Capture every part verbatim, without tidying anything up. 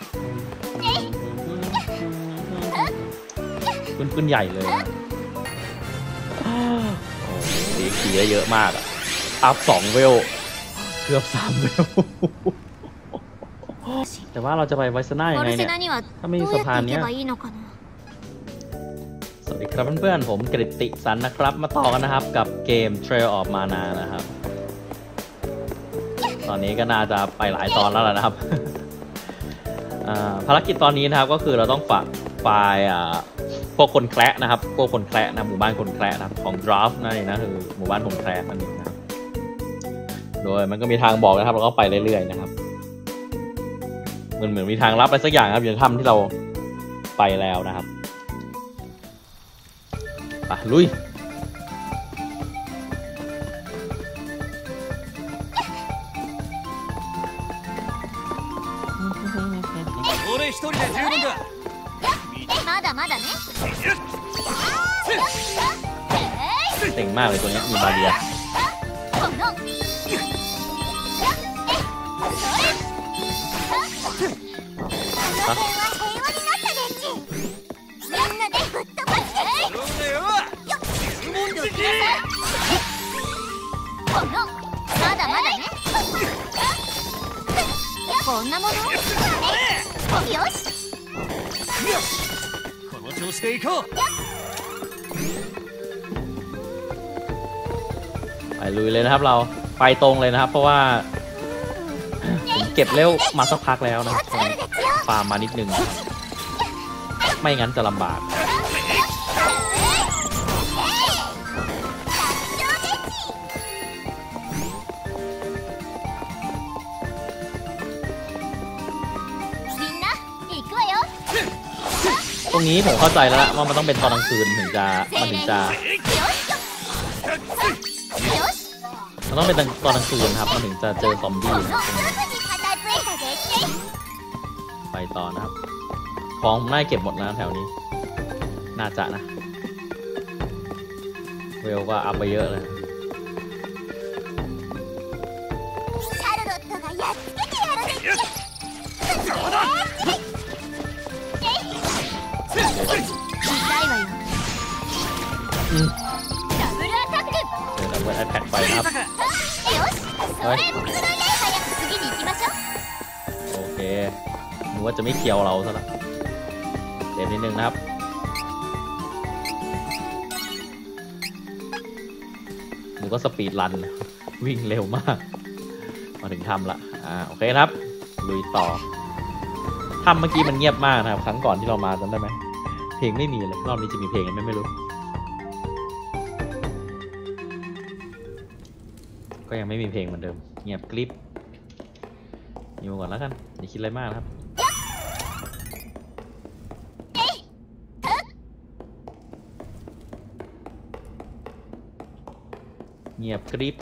ปืนปืนใหญ่เลยนะโอ้โหขี่เยอะมากอะอัพสองเวลเกือบสามเวลแต่ว่าเราจะไปไวสน่ายังไงเนี่ยถ้าไม่มีสะพานเนี้ยสวัสดีครับเพื่อนๆผมกฤติสันนะครับมาต่อกันนะครับกับเกม Trail of Mana นะครับตอนนี้ก็น่าจะไปหลายตอนแล้วนะครับภารกิจตอนนี้นะครับก็คือเราต้องฝากไฟล์พวกคนแคระนะครับพวกคนแคระนะหมู่บ้านคนแคระนะครับของ Draft นั่นเองนะคือหมู่บ้านคนแคระนั่นเองนะครับโดยมันก็มีทางบอกนะครับเราก็ไปเรื่อยๆนะครับเหมือนเหมือนมีทางลับอะไรสักอย่างครับอย่างถ้ำที่เราไปแล้วนะครับไปลุยเก่งมากเลยตัวนี้มีบาเรียこんなもの？よし。この調子でいこう。 ไปลุยเลยนะครับเราไปตรงเลยนะครับเพราะว่าผมเก็บเร็วมาสักพักแล้วนะฟาร์มมานิดนึงไม่งั้นจะลำบากตรงนี้ผมเข้าใจแล้วว่ามันต้องเป็นตอนกลางคืนถึงจะมันถึงจะมันต้องเป็นตอนกลางคืนครับมันถึงจะเจอซอมบี้นะไปต่อนะครับของน่าเก็บหมดแล้วแถวนี้น่าจะนะเวลก็อัพไปเยอะเลยอืมเดี๋ยวเราเปิดไอแพดไปนะครับเฮ้ยโอเคนึกว่าจะไม่เคียวเราซะละเดี๋ยวนิดนึงนะครับหนูก็สปีดรันวิ่งเร็วมากมาถึงถ้ำละอ่าโอเคครับลุยต่อถ้ำเมื่อกี้มันเงียบมากนะครับครั้งก่อนที่เรามาจำได้ไหมเพลงไม่มีเลยรอบนี้จะมีเพลงไหมไม่รู้ก็ยังไม่มีเพลงเหมือนเดิมเงียบกริบอยู่ก่อนแล้วกันอย่าคิดอะไรมากครับเงียบกริบ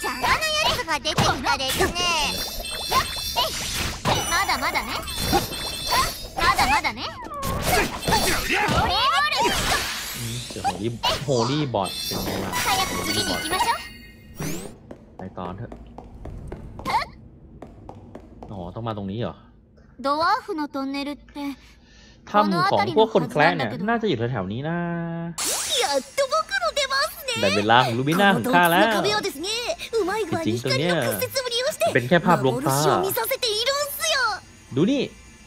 เจอโฮลี่โฮลี่บอทเป็นไงล่ะไปตอนเถอะอ๋อต้องมาตรงนี้เหรอถ้ำของพวกคนแคร์เนี่ยน่าจะอยู่แถวๆนี้นะแต่เวลาของลูบิน่าของข้าแล้วจริงๆตรงเนี้ยเป็นแค่ภาพลวงตาดูนี่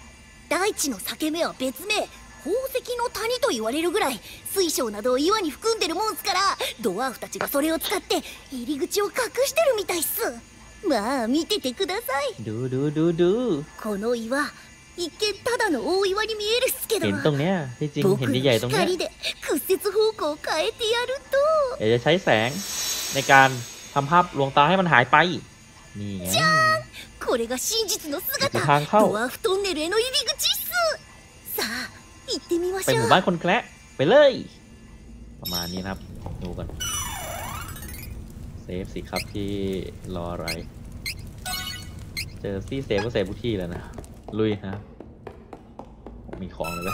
宝石の谷と言われるぐらい水晶などを岩に含んでるもんすからドワーフたちがそれを使って入り口を隠してるみたいっす。まあ見ててください。 ดูดูดูดูこの岩一見ただの大岩に見えるっすけどเห็นตรงเนี้ยที่จริงเห็นใหญ่ๆตรงเนี้ย光で屈折方向を変えてやるとเดี๋ยวจะใช้แสงในการทำภาพลวงตาให้มันหายไปนี่ไงこれが真実の姿ドワーフトンネルへの入り口っす。さあไปหมู่บ้านคนแคระไปเลยประมาณนี้นะครับดูกันเซฟสิครับที่รออะไรเจอซี่เซฟก็เซฟทุกที่แล้วนะลุยนะมีของเลยไหม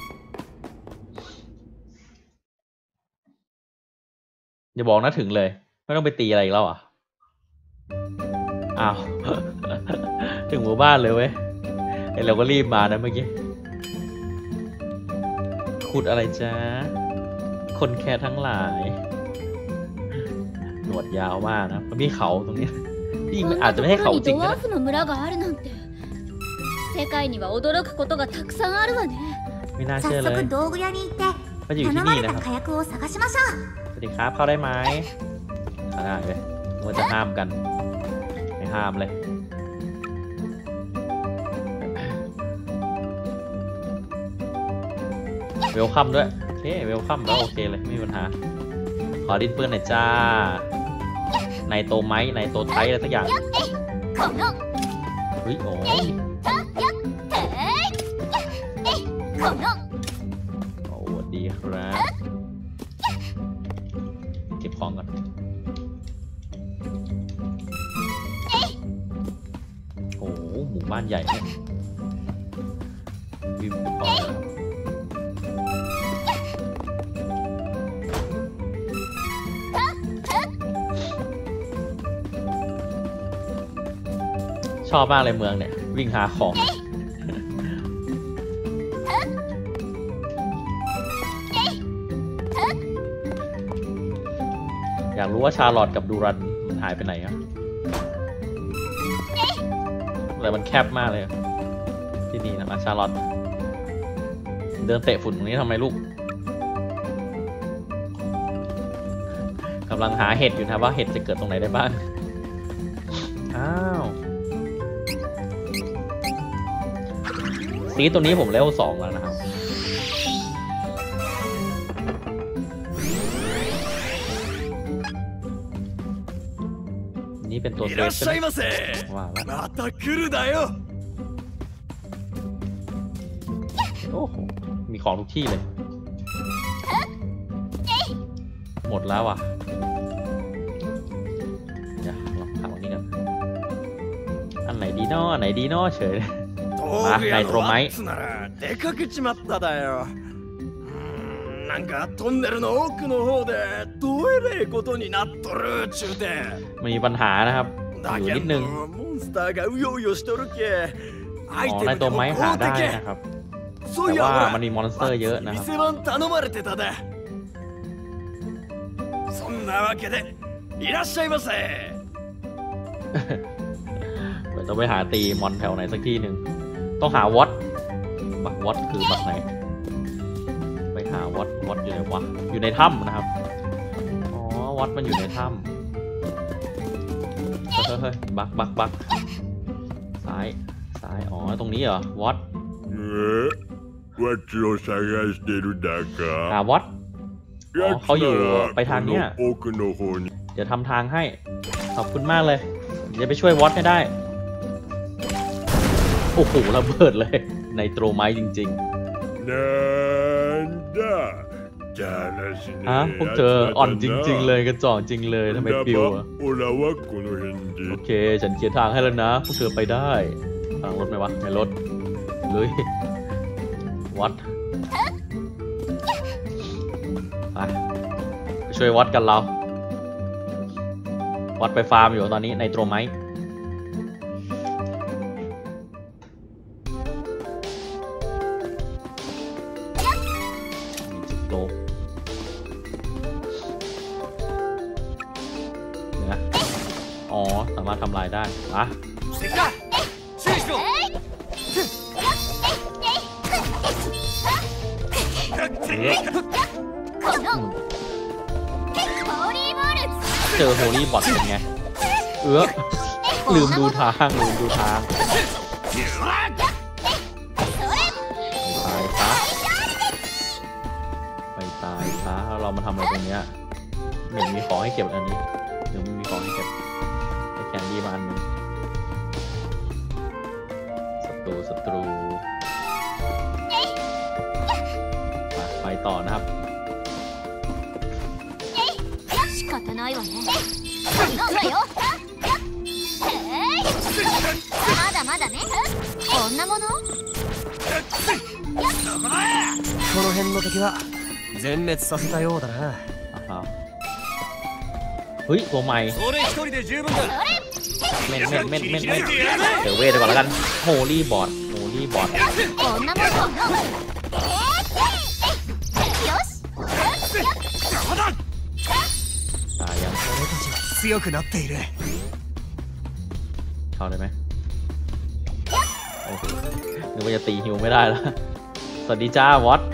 อย่าบอกนะถึงเลยไม่ต้องไปตีอะไรอีกแล้วอ่ะอ้าวถึงหมู่บ้านเลยเว้ยไอเราก็รีบมานะเมื่อกี้ขุดอะไรจ้าคนแค่ทั้งหลายหนวดยาวมากนะมันมีเขาตรงนี้ที่อาจจะไม่ให้เขาจริงนะ世界には驚くことがたくさんあるわね。 ไม่น่าเชื่อเลย道具屋に行って頼まれた火薬を探しましょう。 สวัสดีครับเข้าได้ไหมเข้าได้เลยมันจะห้ามกันไม่ห้ามเลยเวลคัมด้วยโอเคเวลคัมแล้วโอเคเลยไม่มีปัญหาขอดิ้นปืนหน่อยจ้าในโตไม้ในโตไทอะไรสักอย่างเฮ้ยโอ้โอ้ดีครับเก็บของก่อนโอ้หมู่บ้านใหญ่เนี่ยวิวต่อเลยชอบมากเลยเมืองเนี่ยวิ่งหาของอยากรู้ว่าชาร์ลอตกับดูรันมันหายไปไหนครับอะไรมันแคบมากเลยที่นี่นะชาร์ลอตเดินเตะฝุ่นตรงนี้ทำไมลูกกำลังหาเห็ดอยู่นะว่าเห็ดจะเกิดตรงไหนได้บ้างอ้าวซีตัวนี้ผมเลเวลสองแล้วนะครับนี่เป็นตัวเซฟใช่ไหมว้าวโอ้โหมีของทุกที่เลยหมดแล้วอ่ะเดี๋ยวลองถามวันนี้กันอันไหนดีนอไหนดีนอเฉยมาในโตรไม้でかくちまっただよ。なんかトンネルの奥の方でどえれえことになっとるっちゅうて。 มีปัญหานะครับอยู่นิดนึงモンスターがうようよしとるけ。 อ๋อในโตรไม้หาได้นะครับแต่ว่ามันมีมอนสเตอร์เยอะนะครับ店番頼まれてたで。そんなわけでいらっしゃいませ。 เดี๋ยวต้องไปหาตีมอนแถวไหนสักที่หนึ่งต้องหาวอตบักวอตคือบักไหนไปหาวอตวอตอยู่ไหนวะอยู่ในถ้ำนะครับอ๋อวอตมันอยู่ในถ้ำเฮ้ยเฮ้ยบักบักบักซ้ายซ้ายอ๋อตรงนี้เหรอวอตวอตโรซากาสเตรุดากะหาวอตอ๋อเขาอยู่ไปทางเนี้ยเดี๋ยวทำทางให้ขอบคุณมากเลยเดี๋ยวไปช่วยวอตให้ได้โอ้โหระเบิดเลยในโตรไม้จริงๆฮะพวกเธออ่อนจริงๆเลยกระจอกจริงเลยทำไมปิวอะโอเคฉันเขียนทางให้แล้วนะพวกเธอไปได้ทางรถไหมวะไม่รถเลยวัดไปไปช่วยวัดกันเราวัดไปฟาร์มอยู่ตอนนี้ในโตรไม้อ๋อสามารถทำลายได้ปะเจอโฮลี่บอทเป็นไงเออลืมดูทางลืมดูทางตายซะไปตายซะแล้วเรามาทำอะไรตรงเนี้ยเหมือนมีของให้เก็บอันนี้หรือไม่มีของให้เก็บแคนดี้มาอันนึงศัตรูศัตรูไปต่อนะครับ仕方ないわね。まだまだね。こんなもの？ この辺の敵は全滅させたようだな。 เฮ้ยตัวใหม่เม่นเม่นเม่นเม่นเม่นเดี๋ยวเวทไปก่อนแล้วกันโฮลี่บอทโฮนี่บอทこんなもんこんなもんよしตายยัง俺たちは強くなっているเข้าได้ไหมโอ้โหนึกว่าจะตีฮิวไม่ได้แล้ว สวัสดีจ้าวอต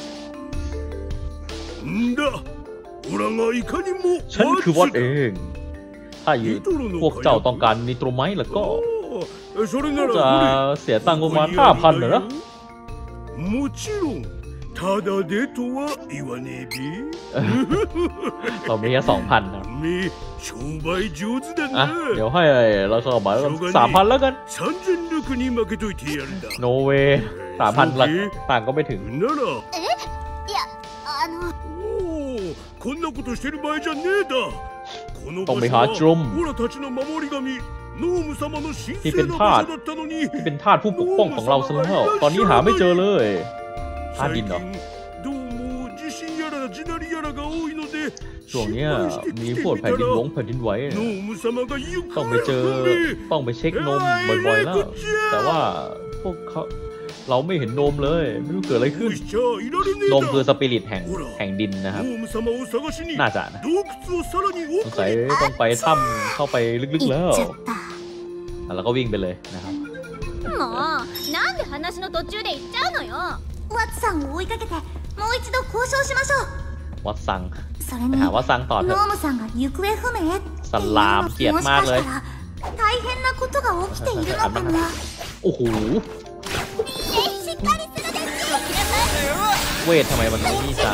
んだオラがいかにもฉันคือวอตเอง ถ้าอยู่พวกเจ้าต้องการนิโตรไมต์แล้วก็それならจะเสียตังค์ประมาณห้าพันเหรอもちろんただでとは言わねえべเรามีแค่สองพันนะめ商売上手だอ่ะなเดี๋ยวให้เราเข้ามาสามพันแล้วกัน三千力に負けといてやるんだโนเวสามพันหลักต่างก็ไม่ถึงならいやあのおおこんなことしてる場合じゃねえだこのต้อง場ไป所หาはจรุมオラたちの守り神ノーム様の神ที่聖เป็นなทาส場所だったのにที่เป็นทาสผู้ปกป้องของเราซะแล้วตอนนี้หาไม่เจอเลยทาส最ดินเหรอ近どうも地震やら地鳴りやらが多いのでช่วงเนี้ย心配してมีきてพวกみแผ่たนดินらหลงแผ่นดินไหวノーム様が行ต้อง方ไปเจอ不明ต้องไปเช็คนมบ่อยๆแล้ว แต่ว่าพวกเขาเราไม่เห็นนมเลยไม่รู้เกิดอะไรขึ้นこうしちゃいられねえนมคือสだปิริตแห่งแห่งดินนะครับノーム様を探しにน่าจะนะ洞窟をさらにสง奥สัยにต้องไปถ้ำเข้าไปลึกๆ行แล้っวちゃったแล้วก็วิ่งไปเลยนะครับもうなんで話の途中で行っちゃうのよワッツさんを追いかけてもう一度交渉しましょうวัดซังそれไปにหาวัดซังต่อเถノอะームさんが行方不明ってสลามเกลียดมากเลย大変なことが起きているのかなโอ้โหしっかりするですเวททำไมมันนี่จัง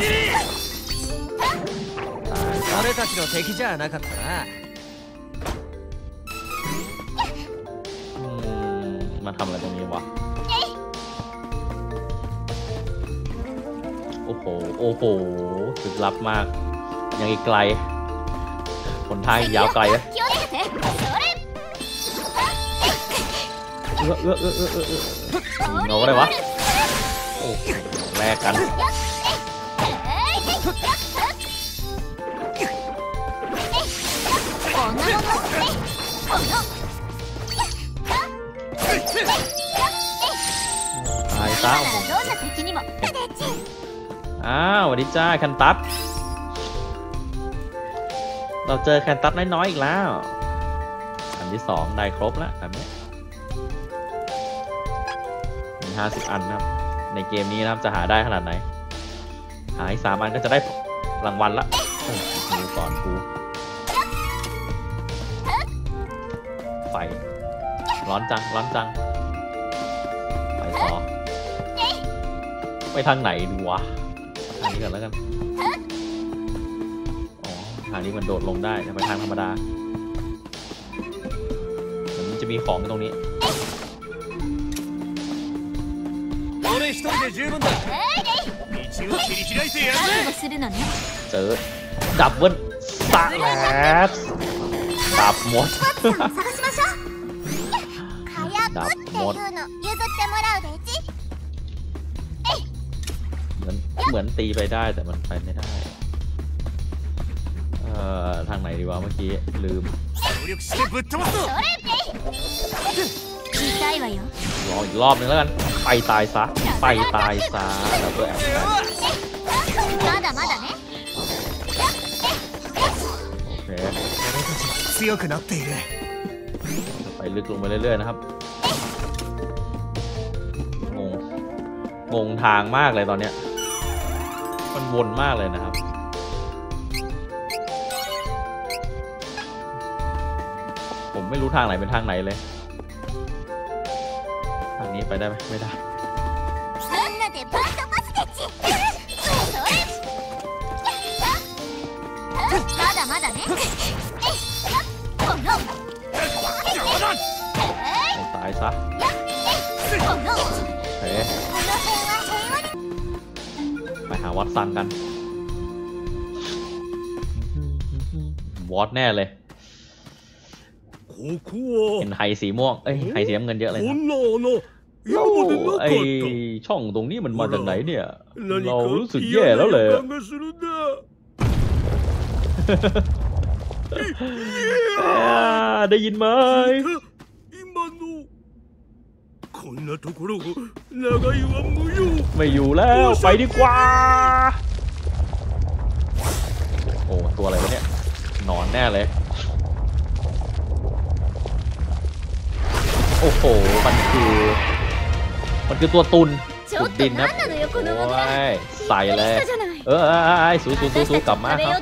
ตายซะ俺たちの敵じゃなかったなอืมมาทำอะไรตรงนี้วะ โอ้โห โอ้โหสุดลับมาก ยังอีกไกลหนทางอีกยาวไกลนะ気をつけてそれเอื้อเอื้อเอื้อเอื้อเอื้อเอื้อเราก็ได้วะ โอ้โหแลกกันこんなものこのตายซะโอ้โหどんな敵にもอ้าวสวัสดีจ้าแคนตัสเราเจอแคนตัสน้อยๆอีกแล้ว อันที่สองได้ครบแล้วแบบนี้มีห้าสิบอันนะครับ ในเกมนี้นะครับจะหาได้ขนาดไหน หาอีกสามอันก็จะได้รางวัลละโอ้โหดูก่อนกูไฟร้อนจังร้อนจังไปต่อไปทางไหนดูวะทางนี้ก่อนแล้วกันอ๋อทางนี้มันโดดลงได้แต่ไปทางธรรมดามันจะมีของอยู่ตรงนี้俺一人で十分だ道を切り開いてやるぜするのねเจอดับเบิลสแลชดับหมดワッツさんを探しましょう火薬っていうの譲ってもらうでちเหมือนเหมือนตีไปได้แต่มันไปไม่ได้ เอ่อทางไหนดีวะเมื่อกี้ลืม協力してぶっ飛ばすぞ痛いわよรออีกรอบนึงแล้วกันไปตายซะไปตายซะแล้วก็แอบまだまだねโอเค俺たちは強くなっているไปลึกลงไปเรื่อยๆนะครับ งง งงทางมากเลยตอนเนี้ย มันวนมากเลยนะครับ ผมไม่รู้ทางไหนเป็นทางไหนเลย ทางนี้ไปได้ไหมไม่ได้みんなでバットパスでちそれまだまだねこのไปตายซะこのโอเคこの辺は平和にไปหาวัดซังกัน วอดแน่เลยここเห็นはไฮสีม่วง เอ้ย ไฮสีน้ำเงินเยอะเลยこนะんな穴今โอ้までなかไอったช่องตรงนี้มันมาจากไหนเนี่ย何เราかรู้สึก嫌แย่なแล้วเลย予感がするんだอ่าได้ยินไหม今のここんなところ長いは無用ไม่อยู่แล้วไปดีกว่าโอ้ตัวอะไรวะเนี่ยนอนแน่เลยโอ้โหมันคือมันคือตัวตุนขุดดินนะโอ้ยใส่เลยเออไอ้สูสูสูสูกลับมาครับ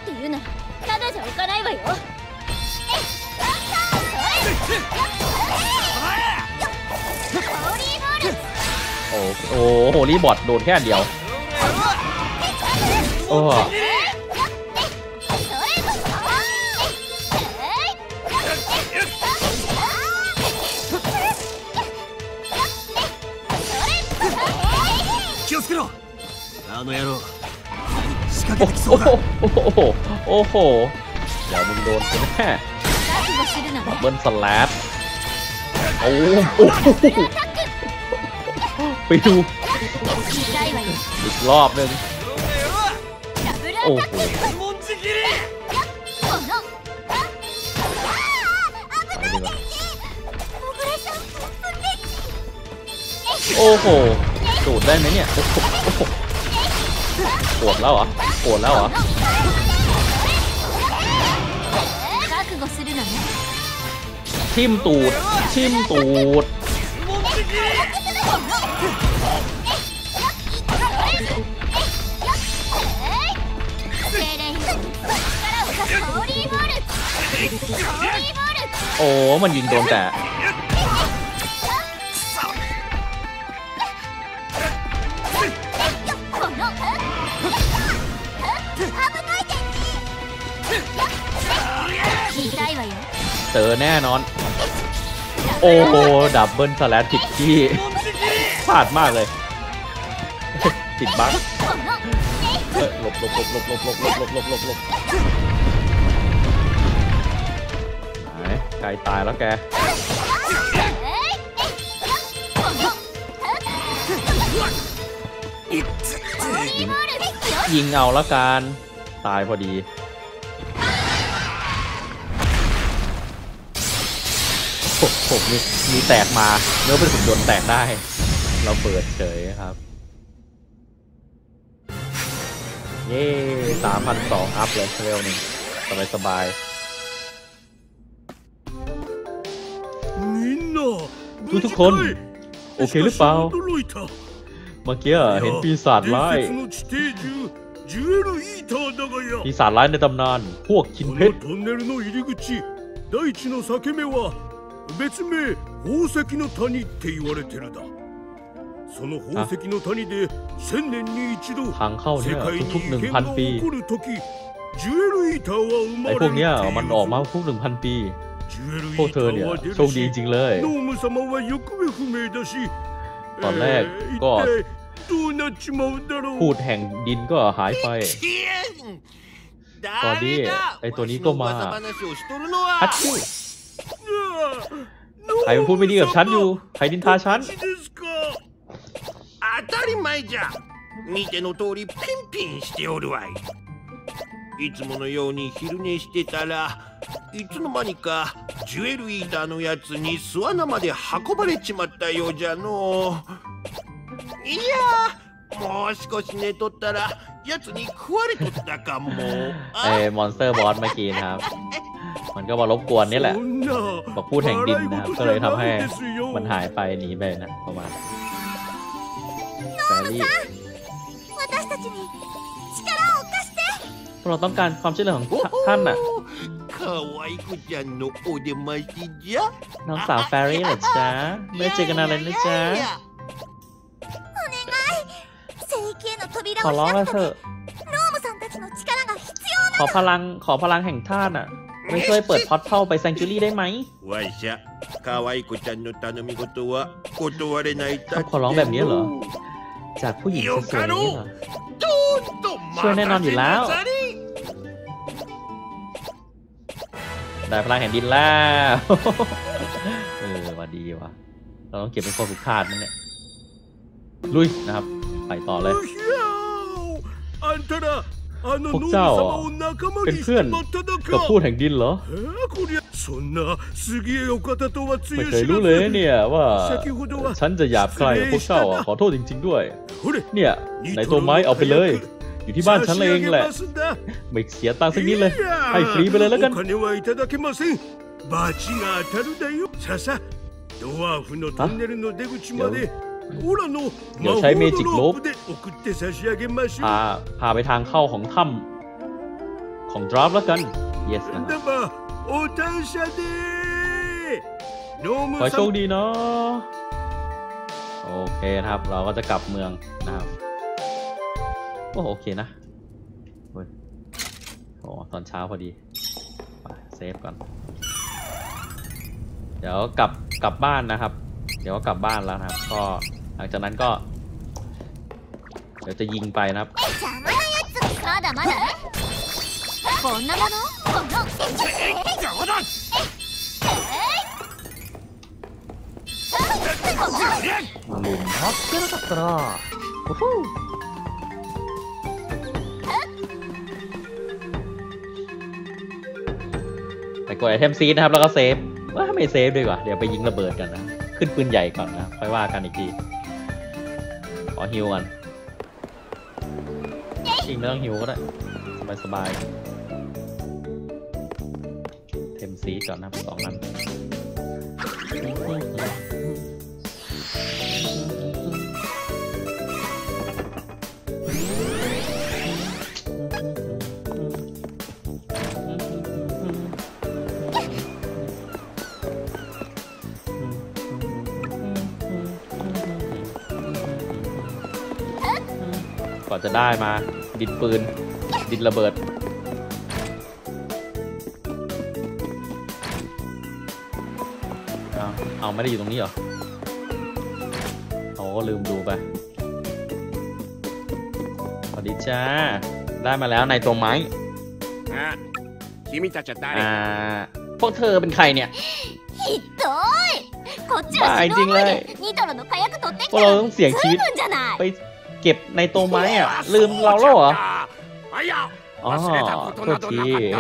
โอ้โหโฮลี่บอทโดนแค่เดียวโอ้気をつけろあの野郎仕掛けてきそうだโอ้โหโอ้โหเดี๋ยวมึงโดนกูแน่ดับเบิลสแลชโอ้โหไปดูอีกรอบนึงโอ้โหโอ้โหสูดได้ไหมเนี่ยปวดแล้วเหรอปวดแล้วเหรอทิ่มตูดทิ่มตูดโอ้มันยิงโดนแต่เจอแน่นอนโอ้โหดับเบิลสแลชผิดที่พลาดมากเลยติดบั๊กหลบหลบหลบหลบหลบหลบหลบหลบหลบหลบหลบไหนไกลตายแล้วแกยิงเอาแล้วกันตายพอดีผมมีมีแตกมาเนื้อเป็นหุ่นยนต์แตกได้เราเปิดเฉยครับเย้สามพันสองอัพเลยเร็วหนึ่งสบายสบายทุกทุกคนโอเคหรือเปล่าเมื่อกี้เห็นปีศาจร้ายปีศาจร้ายในตำนานพวกคินเพชร別名宝石の谷って言われてるだその宝石の谷で千年に一度世界に異変が起こる時ジュエルイーターは生まれるっていうไอ้พวกเนี้ยมันออกมาทุกหนึ่งพันปีพวกเธอเนี่ยโชคดีจริงเลยノーム様は行方不明だしตอนแรกก็どうなっちまうだろうพูดแห่งดินก็หายไปตอนนี้ไอ้ตัวนี้ก็มาฮัตชิใครพูดไม่ดีกับฉันอยู่ใครดินทาฉัน当たり前じゃ見ての通りピンピンしておるわいいつものように昼寝してたらいつの間にかジュエルイーターのやつに巣穴まで運ばれちまったようじゃのいやもう少し寝とったらやつに食われとったかもไอ้มอนสเตอร์บอสเมื่อกี้นะครับมันก็มารบกวนนี่แหละบอกพูดแห่งดินนะครับก็เลยทำให้มันหายไปหนีไปนะประมาณแฟรี่เราต้องการความช่วยเหลือของท่านน่ะน้องสาวแฟรี่เหรอจ๊ะไม่เจอกันนานเลยนะจ๊ะขอร้องแล้วเถอะขอพลังขอพลังแห่งท่านอ่ะไม่ช่วยเปิดพอร์ทัลไปแซงจูรี่ได้ไหมเขาขอร้องแบบนี้เหรอจากผู้หญิงสวยๆนี่เหรอช่วยแน่นอนอยู่แล้วได้พลังแห่งดินแล้วเออว่าดีว่ะเราต้องเก็บเป็นคนสุขภาพนั่นแหละลุยนะครับไปต่อเลยพวกเจ้าเป็นเพื่อนกับผู้แห่งดินเหรอไม่เคยรู้เลยเนี่ยว่าฉันจะหยาบคายกับพวกเจ้าขอโทษจริงๆด้วยเนี่ยในตัวไม้เอาไปเลยอยู่ที่บ้านฉันเองแหละไม่เสียตังค์สักนิดเลยให้ฟรีไปเลยแล้วกันเดี๋ยวใช้เมจิกโลบพาพาไปทางเข้าของถ้ำของดราฟแล้วกัน yes นะขอโชคดีเนาะโอเคนะครับเราก็จะกลับเมืองนะครับโอ้โอเคนะเฮ้ยโอ้ตอนเช้าพอดีไปเซฟก่อนเดี๋ยวกลับกลับบ้านนะครับเดี๋ยวก็กลับบ้านแล้วนะครับก็หลังจากนั้นก็เดี๋ยวจะยิงไปนะครับลืมน็อตเกลือตราไปกดไอเทมซีดนะครับแล้วก็เซฟว่าไม่เซฟดีกว่าเดี๋ยวไปยิงระเบิดกันนะขึ้นปืนใหญ่ก่อนนะค่อยว่ากันอีกทีขอฮิวกันยิงไม่ต้องฮิวก็ได้สบายสบายเทมซีก่อนนะสองนัดก่อนจะได้มาดินปืนดินระเบิดเอาเอาไม่ได้อยู่ตรงนี้เหรอโอ้ลืมดูไปสวัสดีจ้าได้มาแล้วในตัวไม้อ่าพวกเธอเป็นใครเนี่ยบ้าจริงเลยพวกเราต้องเสี่ยงชีวิตไปเก็บในตัวไม้อ่ะลืมเราแล้วเหรออ๋อโทษที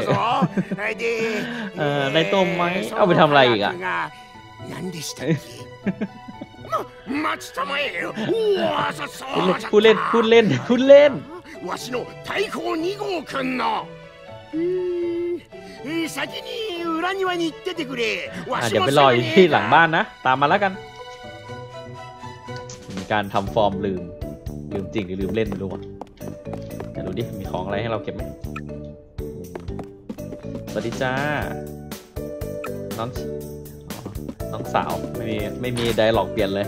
เอ่อในตัวไม้เอาไปทำอะไรอีกอ่ะพูดเล่นพูดเล่นพูดเล่นเดี๋ยวไปรออยู่ที่หลังบ้านนะตามมาแล้วกันมีการทำฟอร์มลืมลืมจริงหรือลืมเล่นไม่รู้วะเดี๋ยวดูดิมีของอะไรให้เราเก็บไหมสวัสดีจ้าน้องน้องสาวไม่มีไม่มีไดอะล็อกเปลี่ยนเลย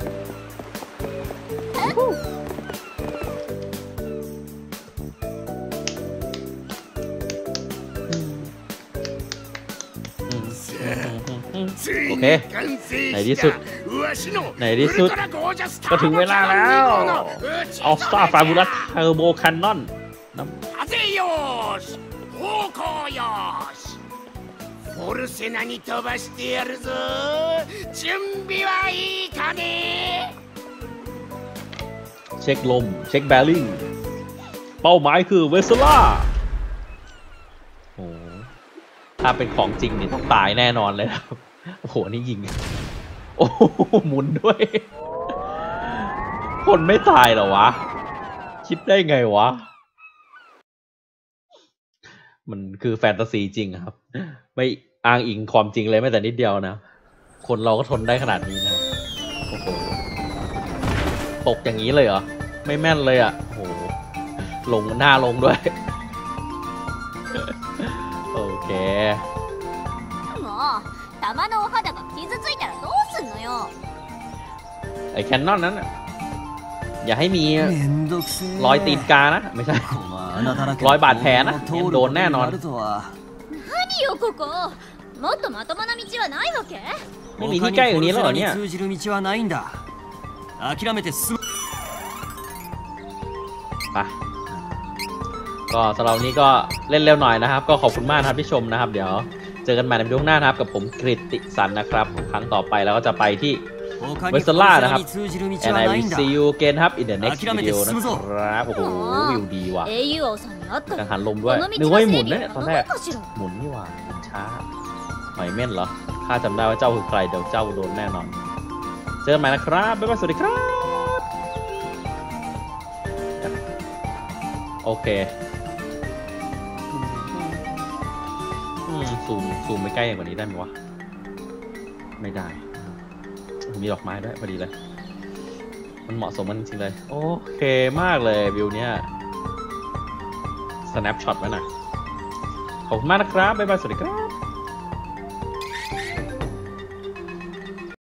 โอเคในที่สุดในที่สุดก็ถึงเวลาแล้วออฟสตาร์ฟาบูลัสเทอร์โบแคนนอนเช็คลมเช็คแบริ่งเป้าหมายคือเวสล่าโอ้ถ้าเป็นของจริงนี่ต้องตายแน่นอนเลยครับโอ้โหนี่ยิงโอ้หมุนด้วยคนไม่ตายเหรอวะคิดได้ไงวะมันคือแฟนตาซีจริงครับไม่อ้างอิงความจริงเลยแม้แต่นิดเดียวนะคนเราก็ทนได้ขนาดนี้นะโอ้โหตกอย่างนี้เลยเหรอไม่แม่นเลยอ่ะโอ้โหลงหน้าลงด้วยโอเคไอ้แคนนอนนั้นอย่าให้มีรอยตีนกานะไม่ใช่รอยบาดแผลนะโดนแน่นอนไม่มีที่ใกล้อย่างนี้แล้วเหรอเนี่ยไปก็สำหรับวันนี้ก็เล่นเร็วหน่อยนะครับก็ขอบคุณมากครับที่ชมนะครับเดี๋ยวเจอกันใหม่ในวิดีโอหน้านะครับกับผมกฤติสันนะครับครั้งต่อไปแล้วก็จะไปที่เวสล่านะครับ and I will see you again ครับ in the next video นะครับโอ้โหวิวดีว่ะกังหันลมด้วยนึกว่าหมุนนะตอนแรกหมุนนี่ว่ะหมุนช้าหอยเม่นเหรอข้าจำได้ว่าเจ้าคือใครเดี๋ยวเจ้าโดนแน่นอนเจอกันใหม่นะครับบ๊ายบายสวัสดีครับโอเคอืมซูมซูมไปใกล้กว่านี้ได้ไหมวะไม่ได้มีดอกไม้ด้วยพอดีเลยมันเหมาะสมมันจริงเลยโอเคมากเลยวิวเนี้ย snapshot ไว้หน่อยขอบคุณมากนะครับบ๊ายบายสวัสดีครับ